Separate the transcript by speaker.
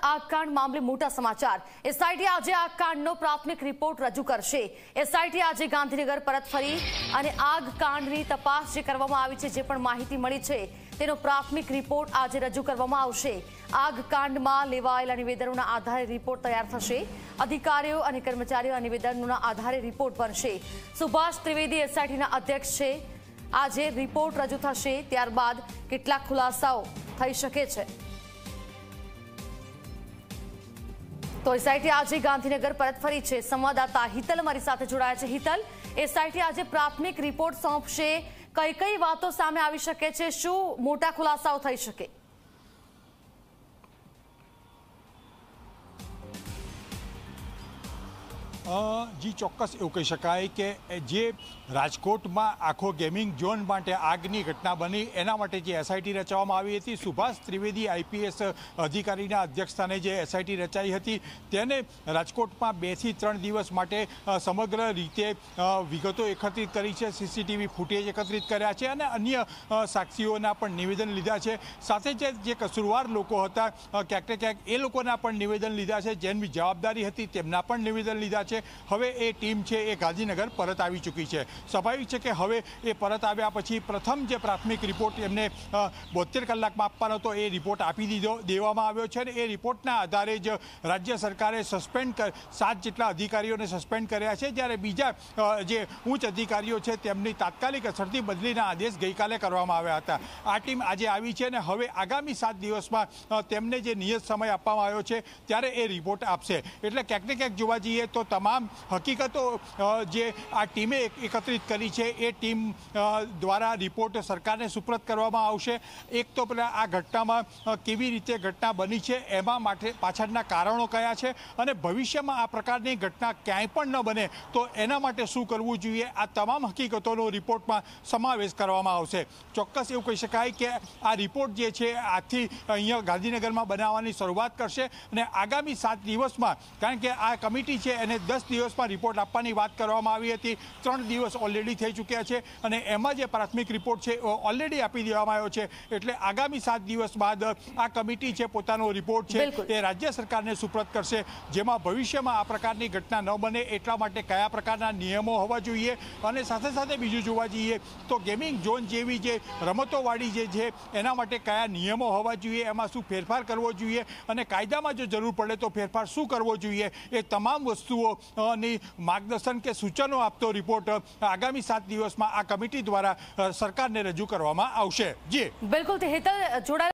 Speaker 1: આગકાંડ મામલે મોટા સમાચાર। એસઆઈટી આજે આગકાંડનો પ્રાથમિક રિપોર્ટ રજૂ કરશે। એસઆઈટી આજે ગાંધીનગર પરત ફરી અને આગકાંડની તપાસ જે કરવામાં આવી છે, જે પણ માહિતી મળી છે તેનો પ્રાથમિક રિપોર્ટ આજે રજૂ કરવામાં આવશે। આગકાંડમાં લેવાયેલા નિવેદનોના આધારે રિપોર્ટ તૈયાર થશે। અધિકારીઓ અને કર્મચારીઓના નિવેદનોના આધારે રિપોર્ટ બનશે। સુભાષ ત્રિવેદી એસઆઈટીના અધ્યક્ષ છે। આજે રિપોર્ટ રજૂ થશે, ત્યારબાદ કેટલાક ખુલાસાઓ થઈ શકે છે। તો એસઆઈટી આજે ગાંધીનગર પરત ફરી છે। સંવાદદાતા હિતલ અમારી સાથે જોડાયા છે। હિતલ, એસઆઈટી આજે પ્રાથમિક રિપોર્ટ સોંપશે, કઈ કઈ વાતો સામે આવી શકે છે, શું મોટા ખુલાસાઓ થઈ શકે?
Speaker 2: જી ચોક્કસ એવું કહી શકાય કે જે રાજકોટમાં આખો ગેમિંગ ઝોન માટે આગની ઘટના બની, એના માટે જે એસઆઈટી રચવામાં આવી હતી, સુભાષ ત્રિવેદી આઈપીએસ અધિકારીના અધ્યક્ષસ્થાને જે એસઆઈટી રચાઈ હતી, તેને રાજકોટમાં 2 થી 3 દિવસ માટે સમગ્ર રીતે વિગતો એકત્રિત કરી છે, સીસીટીવી ફૂટેજ એકત્રિત કર્યા છે અને અન્ય સાક્ષીઓના પણ નિવેદન લીધા છે। સાથે જે કસૂરવાર લોકો હતા ક્યાંક ને ક્યાંક એ લોકોના પણ નિવેદન લીધા છે, જેમની જવાબદારી હતી તેમના પણ નિવેદન લીધા છે। હવે એ ટીમ છે એ ગાંધીનગર પરત આવી ચૂકી છે। સ્વાભાવિક છે કે હવે એ પરત આવ્યા પછી પ્રથમ જે પ્રાથમિક રિપોર્ટ એમને 72 કલાકમાં આપવાનો હતો, એ રિપોર્ટ આપી દેવામાં આવ્યો છે અને એ રિપોર્ટના આધારે જ રાજ્ય સરકારે 7 જેટલા અધિકારીઓને સસ્પેન્ડ કર્યા છે, જ્યારે બીજા જે ઉચ્ચ અધિકારીઓ છે તેમની તાત્કાલિક અસરથી બદલીના આદેશ ગઈકાલે કરવામાં આવ્યા હતા। આ ટીમ આજે આવી છે અને હવે આગામી 7 દિવસમાં તેમને જે નિયત સમય આપવામાં આવ્યો છે ત્યારે એ રિપોર્ટ આપશે। એટલે ક્યાંક ને ક્યાંક જોવા જઈએ તો તમામ હકીકતો જે આ ટીમે એકત્રિત કરી છે એ ટીમ દ્વારા રિપોર્ટ સરકારને સુપ્રત કરવામાં આવશે। એક તો પેલા આ ઘટનામાં કેવી રીતે ઘટના બની છે, એમાં માટે પાછળના કારણો કયા છે અને ભવિષ્યમાં આ પ્રકારની ઘટના ક્યાંય પણ ન બને તો એના માટે શું કરવું જોઈએ, આ તમામ હકીકતોનો રિપોર્ટમાં સમાવેશ કરવામાં આવશે। ચોક્કસ એવું કહી શકાય કે આ રિપોર્ટ જે છે આજથી અહીંયા ગાંધીનગરમાં બનાવવાની શરૂઆત કરશે અને આગામી 7 દિવસમાં, કારણ કે આ કમિટી છે એને 10 દિવસમાં રિપોર્ટ આપવાની વાત કરવામાં આવી હતી, 3 દિવસ ઓલરેડી થઈ ચૂક્યા છે અને એમાં જે પ્રાથમિક રિપોર્ટ છે ઓલરેડી આપી દેવામાં આવ્યો છે। એટલે આગામી 7 દિવસ બાદ આ કમિટી છે પોતાનો રિપોર્ટ છે એ રાજ્ય સરકારને સુપ્રત કરશે, જેમાં ભવિષ્યમાં આ પ્રકારની ઘટના ન બને એટલા માટે કયા પ્રકારના નિયમો હોવા જોઈએ અને સાથે સાથે બીજું જોવા જઈએ તો ગેમિંગ ઝોન જેવી જે રમતોવાળી જે છે એના માટે કયા નિયમો હોવા જોઈએ, એમાં શું ફેરફાર કરવો જોઈએ અને કાયદામાં જો જરૂર પડે તો ફેરફાર શું કરવો જોઈએ, એ તમામ વસ્તુઓની માર્ગદર્શન કે સૂચનો આપતો રિપોર્ટ આગામી 7 દિવસમાં આ કમિટી દ્વારા સરકારને રજૂ કરવામાં આવશે। જી
Speaker 1: બિલકુલ, હિતલ જોડાયા।